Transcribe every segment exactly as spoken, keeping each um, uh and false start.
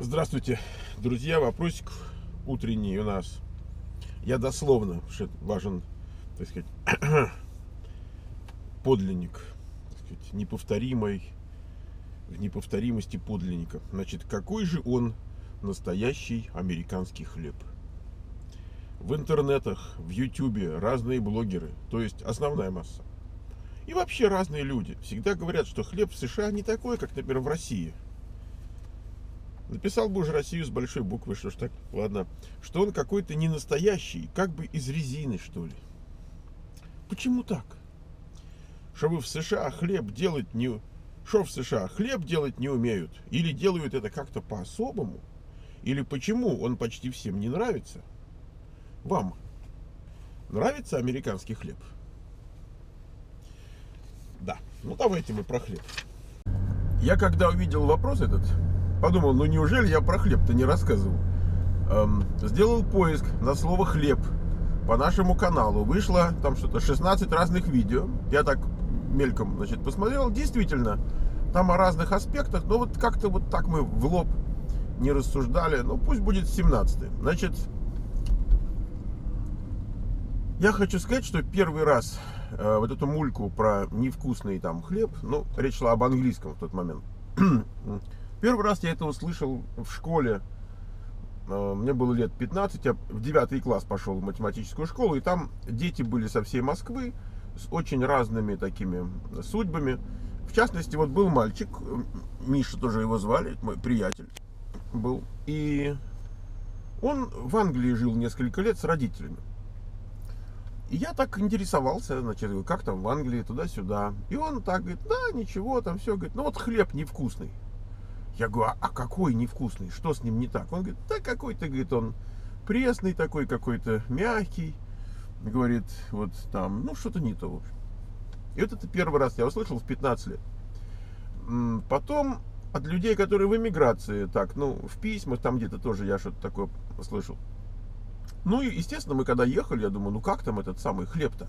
Здравствуйте, друзья. Вопросик утренний у нас. Я дословно, что важен, так сказать, подлинник, так сказать, неповторимый, в неповторимости подлинника. Значит, какой же он настоящий американский хлеб? В интернетах, в ютубе разные блогеры, то есть основная масса. И вообще разные люди всегда говорят, что хлеб в США не такой, как, например, в России. Написал бы уже Россию с большой буквы, что ж так, ладно. Что он какой-то не настоящий, как бы из резины, что ли. Почему так? Что вы в США хлеб делать не... Что в США хлеб делать не умеют? Или делают это как-то по-особому? Или почему он почти всем не нравится? Вам нравится американский хлеб? Да, ну давайте мы про хлеб. Я когда увидел вопрос этот, подумал, ну неужели я про хлеб-то не рассказывал? Эм, сделал поиск на слово хлеб по нашему каналу. Вышло там что-то шестнадцать разных видео. Я так мельком, значит, посмотрел. Действительно, там о разных аспектах. Но вот как-то вот так мы в лоб не рассуждали. Ну пусть будет семнадцатый. Значит, я хочу сказать, что первый раз э, вот эту мульку про невкусный там хлеб, ну, речь шла об английском в тот момент. Первый раз я это услышал в школе. Мне было лет пятнадцать, я в девятый класс пошел в математическую школу, и там дети были со всей Москвы, с очень разными такими судьбами. В частности, вот был мальчик, Миша тоже его звали, мой приятель был, и он в Англии жил несколько лет с родителями. И я так интересовался, значит, как там в Англии, туда-сюда. И он так говорит, да, ничего, там все, говорит, ну вот хлеб невкусный. Я говорю, а, а какой невкусный? Что с ним не так? Он говорит, да какой-то, говорит, он пресный такой, какой-то мягкий. Говорит, вот там, ну что-то не то, в общем. И вот это первый раз я услышал в пятнадцать лет. Потом от людей, которые в эмиграции, так, ну, в письмах, там где-то тоже я что-то такое слышал. Ну и, естественно, мы когда ехали, я думаю, ну как там этот самый хлеб-то?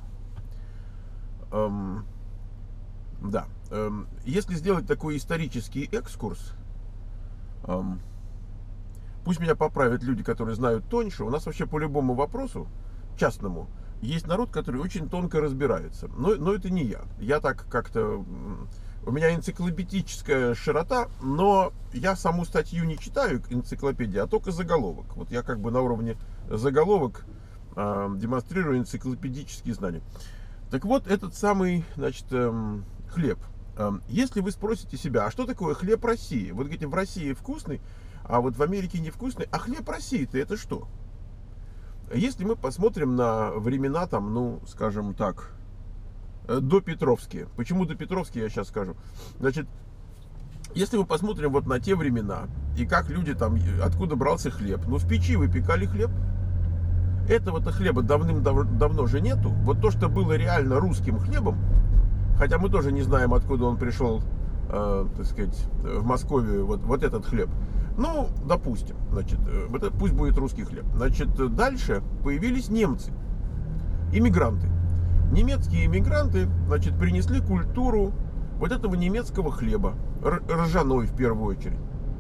Эм, да. Эм, если сделать такой исторический экскурс, эм, пусть меня поправят люди, которые знают тоньше, у нас вообще по любому вопросу, частному, есть народ, который очень тонко разбирается. Но, но это не я. Я так как-то... У меня энциклопедическая широта, но я саму статью не читаю, энциклопедии, а только заголовок. Вот я как бы на уровне заголовок э, демонстрирую энциклопедические знания. Так вот, этот самый, значит, э, хлеб. Э, если вы спросите себя, а что такое хлеб России? Вот говорите, в России вкусный, а вот в Америке невкусный. А хлеб России-то это что? Если мы посмотрим на времена, там, ну, скажем так, допетровские. Почему допетровские, я сейчас скажу. Значит, если мы посмотрим вот на те времена, и как люди там, откуда брался хлеб. Ну, в печи выпекали хлеб. Этого-то хлеба давным-давно же нету. Вот то, что было реально русским хлебом, хотя мы тоже не знаем, откуда он пришел, э, так сказать, в Москве, вот, вот этот хлеб. Ну, допустим, значит, вот это пусть будет русский хлеб. Значит, дальше появились немцы, иммигранты. Немецкие иммигранты, значит, принесли культуру вот этого немецкого хлеба, ржаной в первую очередь.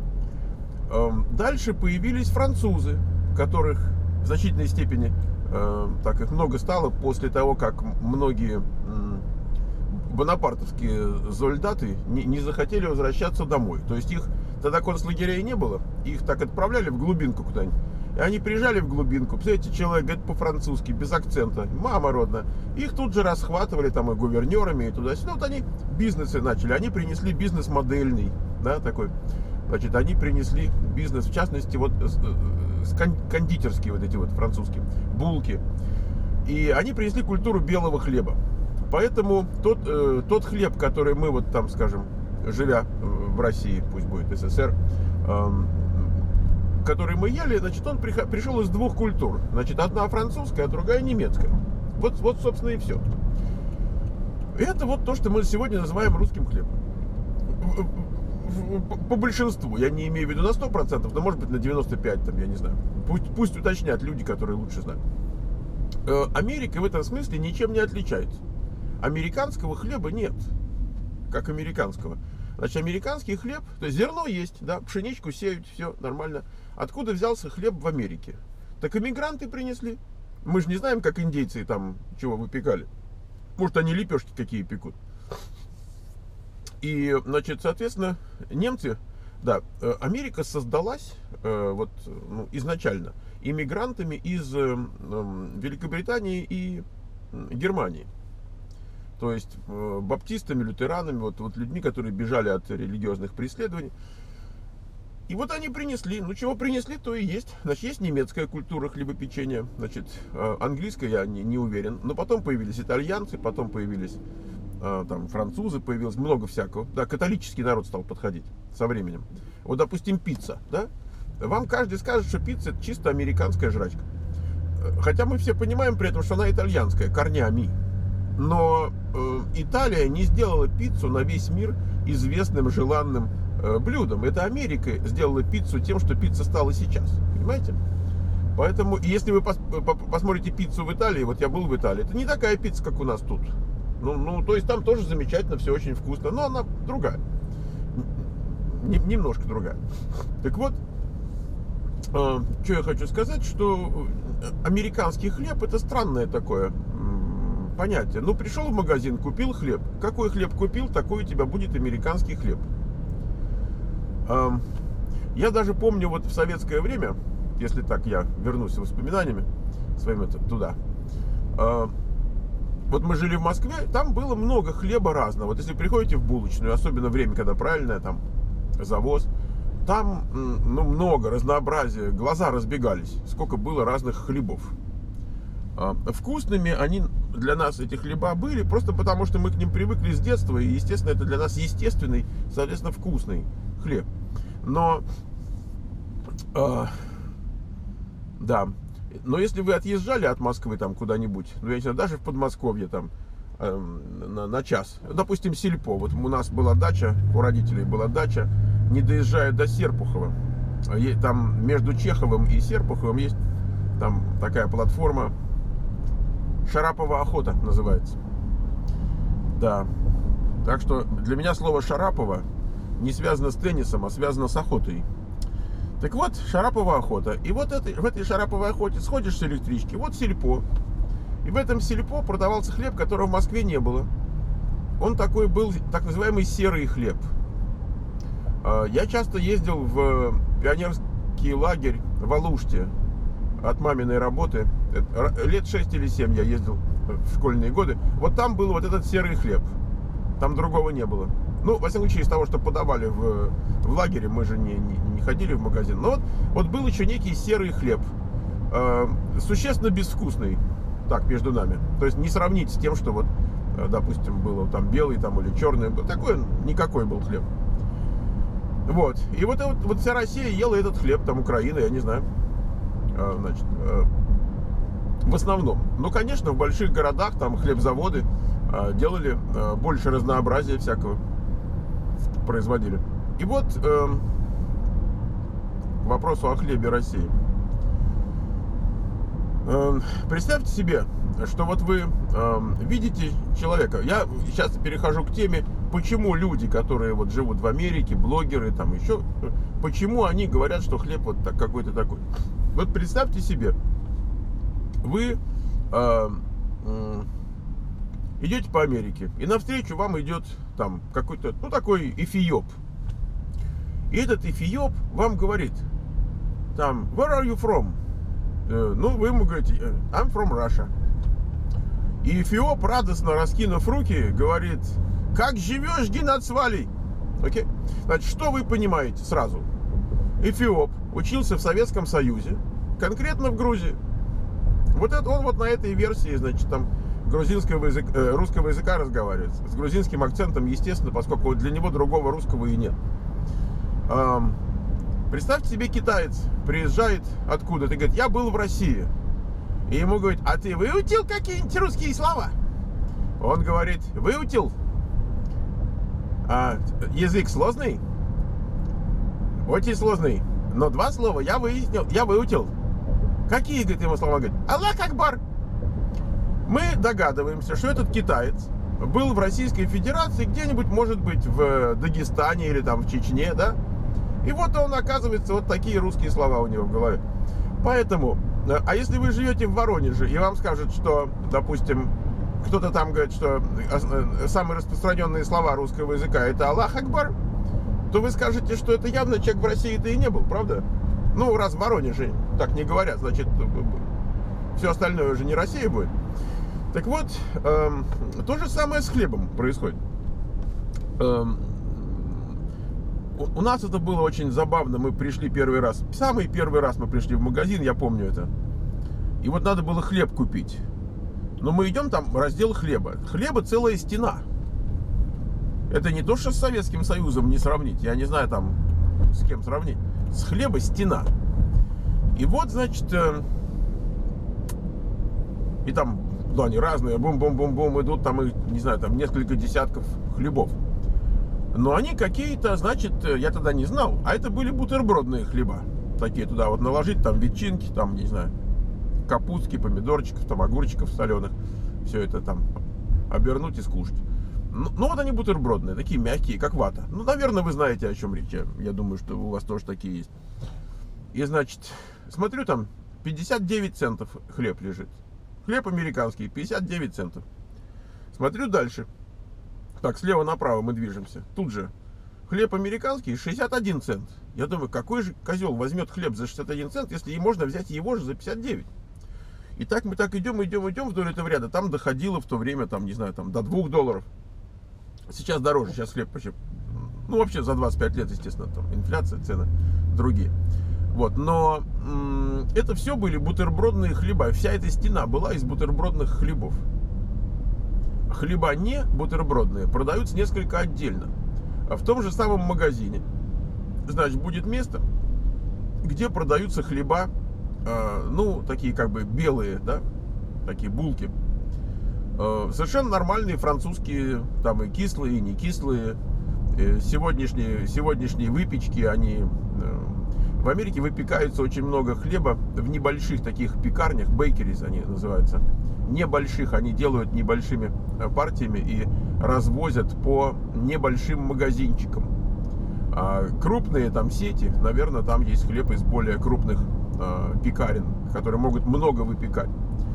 Дальше появились французы, которых в значительной степени, так их много стало после того, как многие бонапартовские солдаты не, не захотели возвращаться домой. То есть их тогда концлагерей не было, их так отправляли в глубинку куда-нибудь. И они приезжали в глубинку, представляете, человек говорит по-французски, без акцента, мама родная. Их тут же расхватывали там и гувернерами, и туда-сюда. Вот они бизнесы начали, они принесли бизнес модельный, да, такой. Значит, они принесли бизнес, в частности, вот кондитерские вот эти вот французские, булки. И они принесли культуру белого хлеба. Поэтому тот, э, тот хлеб, который мы вот там, скажем, живя в России, пусть будет СССР, э, который мы ели, значит, он пришел из двух культур. Значит, одна французская, а другая немецкая. Вот, вот, собственно, и все. Это вот то, что мы сегодня называем русским хлебом. По большинству. Я не имею в виду на сто процентов, но может быть на девяносто пять процентов, там, я не знаю. Пусть, пусть уточнят люди, которые лучше знают. Америка в этом смысле ничем не отличается. Американского хлеба нет. Как американского. Значит, американский хлеб, то есть зерно есть, да, пшеничку сеют, все нормально. Откуда взялся хлеб в Америке? Так иммигранты принесли. Мы же не знаем, как индейцы там чего выпекали. Может, они лепешки какие пекут. И, значит, соответственно, немцы, да, Америка создалась э, вот, ну, изначально иммигрантами из э, э, Великобритании и Германии. То есть э, баптистами, лютеранами, вот, вот людьми, которые бежали от религиозных преследований. И вот они принесли, ну чего принесли, то и есть. Значит, есть немецкая культура хлебопечения, значит, э, английская я не, не уверен. Но потом появились итальянцы, потом появились э, там французы, появилось много всякого. Да, католический народ стал подходить со временем. Вот, допустим, пицца, да. Вам каждый скажет, что пицца — это чисто американская жрачка. Хотя мы все понимаем при этом, что она итальянская, корнями. Но э, Италия не сделала пиццу на весь мир известным, желанным э, блюдом. Это Америка сделала пиццу тем, что пицца стала сейчас. Понимаете? Поэтому, если вы пос, по, посмотрите пиццу в Италии, вот я был в Италии, это не такая пицца, как у нас тут. Ну, ну то есть там тоже замечательно, все очень вкусно, но она другая. Н- немножко другая. Так вот, э, что я хочу сказать, что американский хлеб — это странное такое понятие. Ну, пришел в магазин, купил хлеб. Какой хлеб купил, такой у тебя будет американский хлеб. Я даже помню, вот в советское время, если так я вернусь воспоминаниями своими туда, вот мы жили в Москве, там было много хлеба разного. Вот если приходите в булочную, особенно время, когда правильное, там завоз, там ну, много разнообразия, глаза разбегались, сколько было разных хлебов. Вкусными они для нас, эти хлеба, были просто потому, что мы к ним привыкли с детства, и, естественно, это для нас естественный, соответственно, вкусный хлеб. Но, э, да, но если вы отъезжали от Москвы там куда-нибудь, ну, я не знаю, даже в Подмосковье там э, на, на час, допустим, Сельпо, вот у нас была дача, у родителей была дача, не доезжая до Серпухова, там между Чеховым и Серпуховым есть там такая платформа, Шарапова охота называется. Да. Так что для меня слово Шарапова не связано с теннисом, а связано с охотой. Так вот, Шарапова охота. И вот это, в этой Шараповой охоте сходишь с электрички, вот Сельпо. И в этом Сельпо продавался хлеб, которого в Москве не было. Он такой был, так называемый серый хлеб. Я часто ездил в пионерский лагерь в Алуште от маминой работы. Лет шесть или семь я ездил в школьные годы. Вот там был вот этот серый хлеб. Там другого не было. Ну, во всяком случае, из того, что подавали в, в лагере, мы же не, не, не ходили в магазин. Но вот, вот был еще некий серый хлеб. Э, существенно безвкусный. Так, между нами. То есть не сравнить с тем, что вот, допустим, было там белый там, или черный. Такой никакой был хлеб. Вот. И вот, вот, вот вся Россия ела этот хлеб, там Украина, я не знаю. Э, значит, э, в основном. Ну, конечно, в больших городах там хлебзаводы э, делали э, больше разнообразия всякого. Производили. И вот э, к вопросу о хлебе России. Э, представьте себе, что вот вы э, видите человека. Я сейчас перехожу к теме, почему люди, которые вот живут в Америке, блогеры, там еще, почему они говорят, что хлеб вот так, какой-то такой. Вот представьте себе, вы э, э, идете по Америке, и навстречу вам идет там какой-то, ну, такой эфиоп. И этот эфиоп вам говорит, там, where are you from? Э, ну, вы ему говорите, I'm from Russia. И эфиоп, радостно раскинув руки, говорит, как живешь, Геннадсвалий? Окей? Значит, что вы понимаете сразу? Эфиоп учился в Советском Союзе, конкретно в Грузии. Вот это он вот на этой версии, значит, там грузинского языка, э, русского языка разговаривает. С грузинским акцентом, естественно, поскольку для него другого русского и нет. Эм, представьте себе, китаец приезжает откуда-то и говорит, я был в России. И ему говорит, а ты выучил какие-нибудь русские слова? Он говорит, выучил. А, язык сложный? Очень сложный. Но два слова я выяснил, я выучил. Какие, говорит, ему слова? Говорит, Аллах Акбар. Мы догадываемся, что этот китаец был в Российской Федерации, где-нибудь, может быть, в Дагестане или там в Чечне, да? И вот он, оказывается, вот такие русские слова у него в голове. Поэтому, а если вы живете в Воронеже, и вам скажут, что, допустим, кто-то там говорит, что самые распространенные слова русского языка это Аллах Акбар, то вы скажете, что это явно человек в России-то и не был, правда? Ну, раз в Воронеже так не говорят, значит, все остальное уже не Россия будет. Так вот, эм, то же самое с хлебом происходит. Эм, у, у нас это было очень забавно. Мы пришли первый раз, самый первый раз мы пришли в магазин, я помню это. И вот надо было хлеб купить. Но мы идем, там раздел хлеба. Хлеба целая стена. Это не то, что с Советским Союзом не сравнить. Я не знаю там с кем сравнить. С хлеба стена. И вот, значит, э, и там, да, они разные, бум-бум-бум-бум идут, там, и, не знаю, там несколько десятков хлебов. Но они какие-то, значит, я тогда не знал, а это были бутербродные хлеба. Такие туда вот наложить, там ветчинки, там, не знаю, капустки, помидорчиков, там, огурчиков соленых. Все это там обернуть и скушать. Ну, ну вот они бутербродные, такие мягкие, как вата. Ну, наверное, вы знаете, о чем речь. Я, я думаю, что у вас тоже такие есть. И, значит, смотрю, там пятьдесят девять центов хлеб лежит. Хлеб американский, пятьдесят девять центов. Смотрю дальше. Так, слева направо мы движемся. Тут же хлеб американский, шестьдесят один цент. Я думаю, какой же козел возьмет хлеб за шестьдесят один цент, если и можно взять его же за пятьдесят девять. И так мы так идем, идем, идем вдоль этого ряда. Там доходило в то время, там, не знаю, там до двух долларов. Сейчас дороже, сейчас хлеб почти, ну, вообще за двадцать пять лет, естественно, там инфляция, цены другие. Вот, но м- это все были бутербродные хлеба. Вся эта стена была из бутербродных хлебов. Хлеба не бутербродные продаются несколько отдельно. А в том же самом магазине, значит, будет место, где продаются хлеба, э, ну, такие как бы белые, да, такие булки. Э, совершенно нормальные французские, там и кислые, и не кислые. Э, сегодняшние, сегодняшние выпечки, они... Э, в Америке выпекается очень много хлеба в небольших таких пекарнях, бейкерис они называются. Небольших, они делают небольшими партиями и развозят по небольшим магазинчикам. А крупные там сети, наверное, там есть хлеб из более крупных э, пекарен, которые могут много выпекать.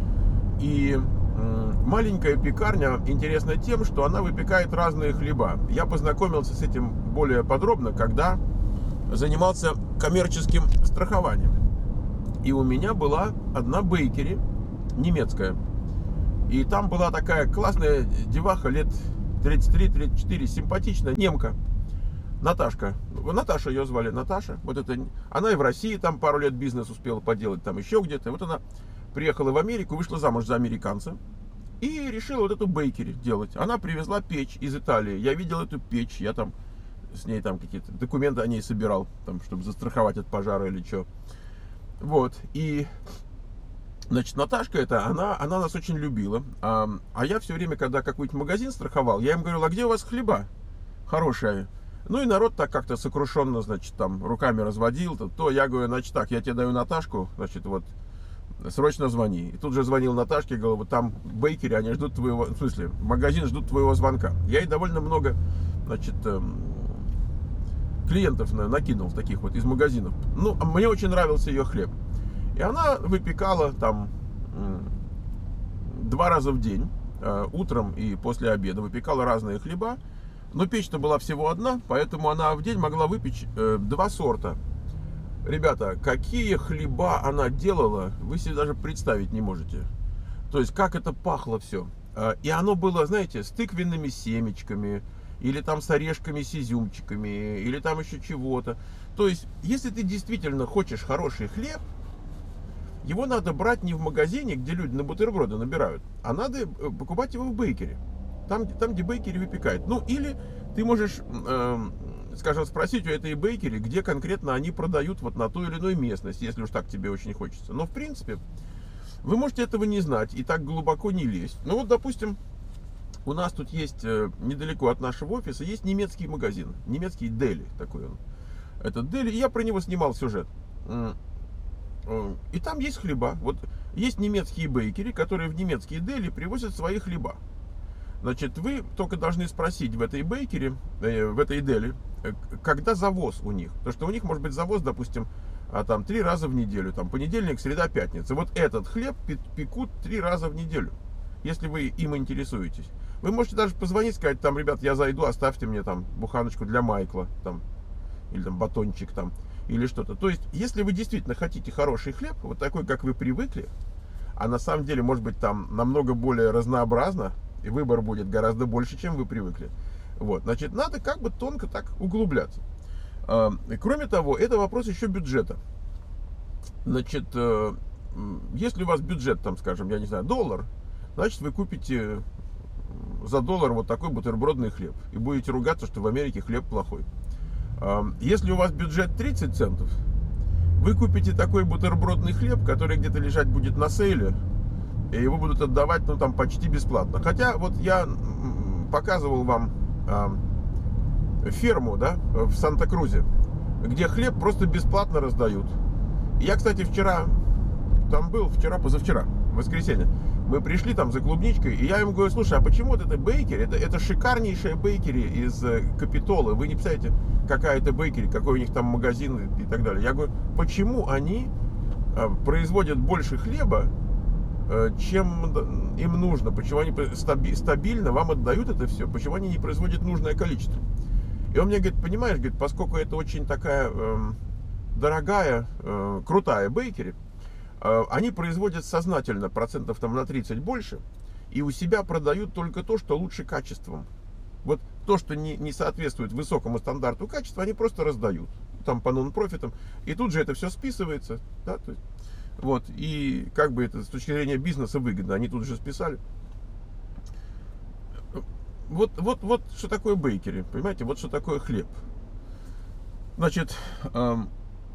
И э, маленькая пекарня интересна тем, что она выпекает разные хлеба. Я познакомился с этим более подробно, когда занимался коммерческим страхованием. И у меня была одна бейкери немецкая. И там была такая классная деваха лет тридцать три тридцать четыре, симпатичная немка. Наташка. Наташа ее звали, Наташа. Вот это, она и в России там пару лет бизнес успела поделать, там еще где-то. Вот она приехала в Америку, вышла замуж за американца. И решила вот эту бейкери делать. Она привезла печь из Италии. Я видел эту печь, я там с ней там какие-то документы о ней собирал, там, чтобы застраховать от пожара или что. Вот. И, значит, Наташка эта, она, она нас очень любила. А, а я все время, когда какой-нибудь магазин страховал, я им говорил, а где у вас хлеба хорошие? Ну и народ так как-то сокрушенно, значит, там руками разводил. То, то я говорю, значит, так, я тебе даю Наташку, значит, вот, срочно звони. И тут же звонил Наташке, говорил, вот там бейкери, они ждут твоего, в смысле, магазин ждут твоего звонка. Я ей довольно много, значит, клиентов накинул таких вот из магазинов. Ну, мне очень нравился ее хлеб. И она выпекала там два раза в день, утром и после обеда, выпекала разные хлеба. Но печь-то была всего одна, поэтому она в день могла выпечь два сорта. Ребята, какие хлеба она делала, вы себе даже представить не можете. То есть, как это пахло все. И оно было, знаете, с тыквенными семечками, или там с орешками, с изюмчиками, или там еще чего-то. То есть, если ты действительно хочешь хороший хлеб, его надо брать не в магазине, где люди на бутерброды набирают, а надо покупать его в бейкере. Там, там где бейкери выпекают. Ну, или ты можешь, э, скажем, спросить у этой бейкери, где конкретно они продают вот на ту или иную местность, если уж так тебе очень хочется. Но, в принципе, вы можете этого не знать и так глубоко не лезть. Ну, вот, допустим, у нас тут есть, недалеко от нашего офиса, есть немецкий магазин. Немецкий Дели такой он. Это Дели, я про него снимал сюжет. И там есть хлеба. Вот есть немецкие бейкери, которые в немецкие Дели привозят свои хлеба. Значит, вы только должны спросить в этой бейкере, э, в этой дели, э, когда завоз у них. Потому что у них может быть завоз, допустим, а, там три раза в неделю, там понедельник, среда, пятница. Вот этот хлеб пекут три раза в неделю, если вы им интересуетесь. Вы можете даже позвонить, сказать, там, ребят, я зайду, оставьте мне там буханочку для Майкла, там, или там батончик там, или что-то. То есть, если вы действительно хотите хороший хлеб, вот такой, как вы привыкли, а на самом деле, может быть, там намного более разнообразно, и выбор будет гораздо больше, чем вы привыкли. Вот, значит, надо как бы тонко так углубляться. И кроме того, это вопрос еще бюджета. Значит, если у вас бюджет, там, скажем, я не знаю, доллар, значит, вы купите за доллар вот такой бутербродный хлеб и будете ругаться, что в Америке хлеб плохой. Если у вас бюджет тридцать центов, вы купите такой бутербродный хлеб, который где-то лежать будет на сейле, и его будут отдавать, ну, там, почти бесплатно. Хотя, вот я показывал вам ферму, да, в Санта-Крузе, где хлеб просто бесплатно раздают. Я, кстати, вчера там был, вчера, позавчера, в воскресенье, мы пришли там за клубничкой, и я ему говорю, слушай, а почему вот это бейкери, это, это шикарнейшая бейкери из Капитола, вы не представляете, какая это бейкери, какой у них там магазин и так далее. Я говорю, почему они производят больше хлеба, чем им нужно, почему они стабильно вам отдают это все, почему они не производят нужное количество. И он мне говорит, понимаешь, говорит, поскольку это очень такая э, дорогая, э, крутая бейкери, э, они производят сознательно процентов там на тридцать больше, и у себя продают только то, что лучше качеством. Вот то, что не, не соответствует высокому стандарту качества, они просто раздают, там по нон-профитам, и тут же это все списывается, да, то есть, вот, и как бы это с точки зрения бизнеса выгодно, они тут же списали. Вот, вот, вот что такое бейкери, понимаете, вот что такое хлеб. Значит, эм,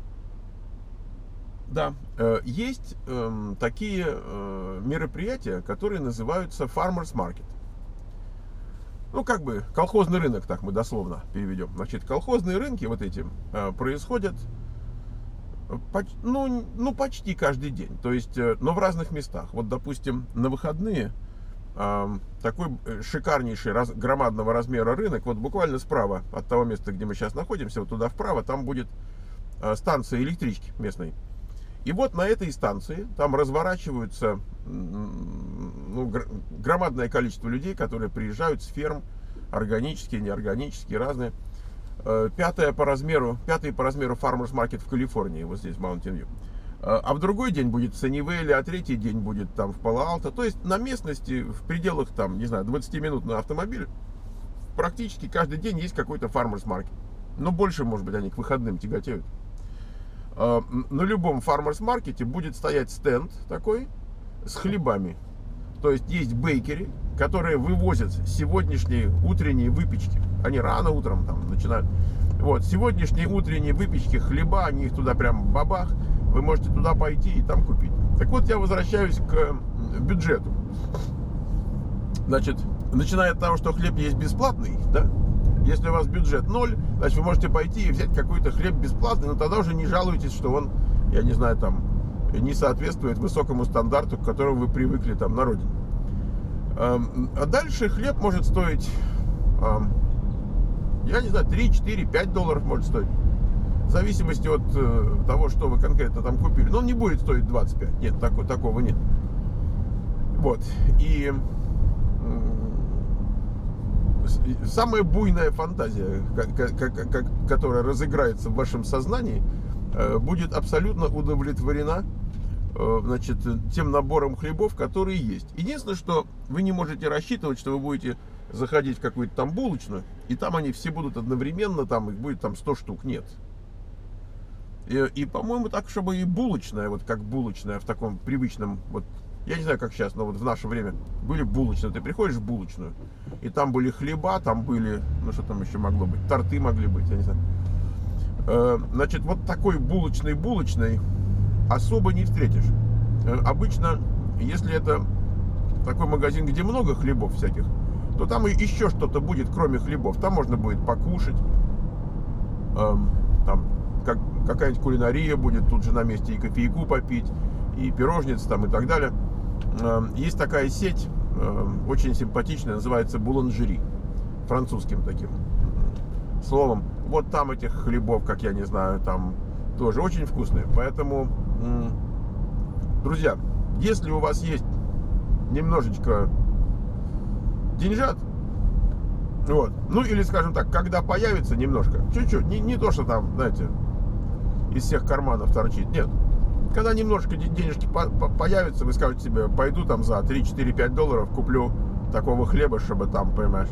да, э, есть э, такие э, мероприятия, которые называются Farmers Market. Ну, как бы колхозный рынок, так мы дословно переведем. Значит, колхозные рынки вот эти э, происходят поч ну, ну, почти каждый день, то есть, э, но в разных местах. Вот, допустим, на выходные такой шикарнейший раз, громадного размера рынок, вот буквально справа от того места, где мы сейчас находимся, вот туда вправо, там будет станция электрички местной. И вот на этой станции там разворачиваются, ну, громадное количество людей, которые приезжают с ферм, органические, неорганические, разные. Пятое по размеру, пятый по размеру Farmers Market в Калифорнии, вот здесь, в Mountain View. А в другой день будет в Саннивейле, а третий день будет там в Пало-Алто. То есть на местности, в пределах там, не знаю, двадцати минут на автомобиле, практически каждый день есть какой-то Farmers Market. Но больше, может быть, они к выходным тяготеют. На любом Farmers Market будет стоять стенд такой с хлебами. То есть есть бейкери, которые вывозят сегодняшние утренние выпечки. Они рано утром там начинают. Вот, сегодняшние утренние выпечки, хлеба, они их туда прям бабах. Вы можете туда пойти и там купить. Так вот, я возвращаюсь к бюджету. Значит, начиная от того, что хлеб есть бесплатный, да? Если у вас бюджет ноль, значит, вы можете пойти и взять какой-то хлеб бесплатный, но тогда уже не жалуйтесь, что он, я не знаю, там, не соответствует высокому стандарту, к которому вы привыкли там на родине. А дальше хлеб может стоить, я не знаю, три, четыре, пять долларов может стоить. В зависимости от э, того, что вы конкретно там купили. Но он не будет стоить двадцать пять. Нет, такого, такого нет. Вот. И э, самая буйная фантазия, как, как, как, которая разыграется в вашем сознании, э, будет абсолютно удовлетворена э, значит, тем набором хлебов, которые есть. Единственное, что вы не можете рассчитывать, что вы будете заходить в какую-то там булочную, и там они все будут одновременно, там их будет там сто штук. Нет. И, и по-моему, так, чтобы и булочная, вот как булочная в таком привычном, вот, я не знаю, как сейчас, но вот в наше время были булочные. Ты приходишь в булочную, и там были хлеба, там были, ну что там еще могло быть, торты могли быть, я не знаю. Э, значит, вот такой булочной-булочной особо не встретишь. Э, обычно, если это такой магазин, где много хлебов всяких, то там и еще что-то будет, кроме хлебов. Там можно будет покушать, э, там, как, какая-нибудь кулинария будет тут же на месте, и кофейку попить, и пирожниц там и так далее. Есть такая сеть э, очень симпатичное, называется буланжери, французским таким словом. Вот там этих хлебов, как я не знаю, там тоже очень вкусные. Поэтому, друзья, если у вас есть немножечко деньжат, вот, ну или, скажем так, когда появится немножко, чуть-чуть, не, не то, что там, знаете, из всех карманов торчит, нет. Когда немножко денежки по по появятся, вы скажете себе, пойду там за три, четыре, пять долларов куплю такого хлеба, чтобы там, понимаешь,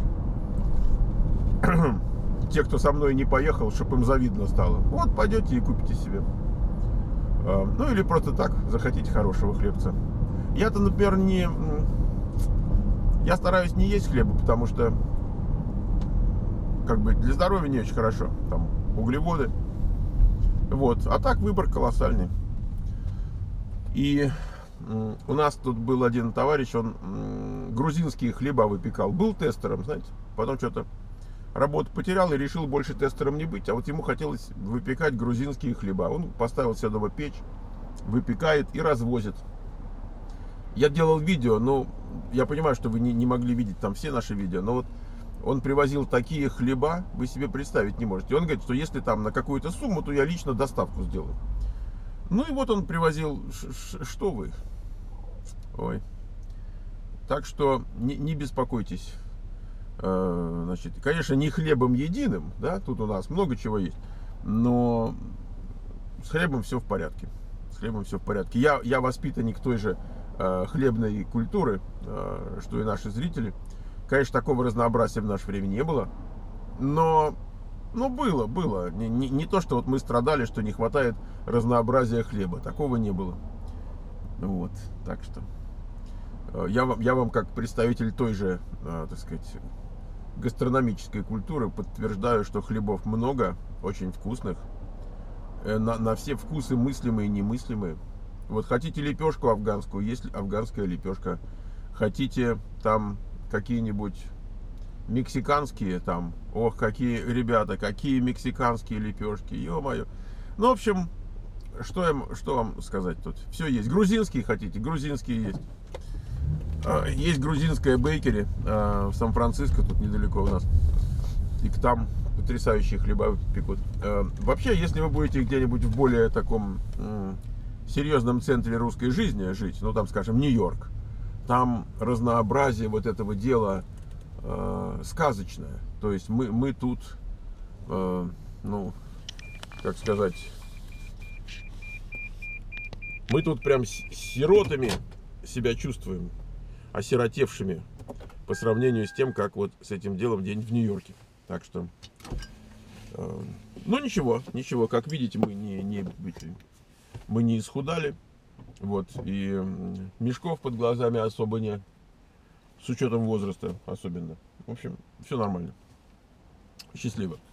те, кто со мной не поехал, чтобы им завидно стало. Вот пойдете и купите себе. Ну или просто так, захотите хорошего хлебца. Я-то, например, не... Я стараюсь не есть хлеба, потому что как бы для здоровья не очень хорошо. Там углеводы. Вот. А так выбор колоссальный. И у нас тут был один товарищ, он грузинские хлеба выпекал. Был тестером, знаете. Потом что-то работу потерял и решил больше тестером не быть. А вот ему хотелось выпекать грузинские хлеба. Он поставил себе дома печь, выпекает и развозит. Я делал видео, но я понимаю, что вы не, не могли видеть там все наши видео. Но вот он привозил такие хлеба, вы себе представить не можете. Он говорит, что если там на какую-то сумму, то я лично доставку сделаю. Ну и вот он привозил, что вы. Ой. Так что не, не беспокойтесь. Значит, конечно, не хлебом единым, да, тут у нас много чего есть, но с хлебом все в порядке. С хлебом все в порядке. Я, я воспитанник той же э, хлебной культуры, э, что и наши зрители. Конечно, такого разнообразия в наше время не было, но, но было, было. Не, не, не то, что вот мы страдали, что не хватает разнообразия хлеба. Такого не было. Вот, так что э, я вам, я вам как представитель той же, э, так сказать, гастрономической культуры подтверждаю, что хлебов много, очень вкусных, на, на все вкусы мыслимые и немыслимые. Вот хотите лепешку афганскую, есть афганская лепешка. Хотите там какие-нибудь мексиканские, там, ох, какие ребята, какие мексиканские лепешки, ё-моё. Ну, в общем, что, я, что вам сказать тут? Все есть. Грузинские хотите, грузинские есть. Есть грузинская бейкери в Сан-Франциско, тут недалеко у нас. И там потрясающие хлеба пекут. Вообще, если вы будете где-нибудь в более таком серьезном центре русской жизни жить, ну там, скажем, Нью-Йорк, там разнообразие вот этого дела сказочное. То есть мы, мы тут, ну, как сказать, мы тут прям сиротами себя чувствуем, осиротевшими по сравнению с тем, как вот с этим делом день в Нью-Йорке. Так что, э, ну ничего, ничего, как видите, мы не, не, мы не исхудали, вот, и мешков под глазами особо нет, с учетом возраста особенно. В общем, все нормально. Счастливо.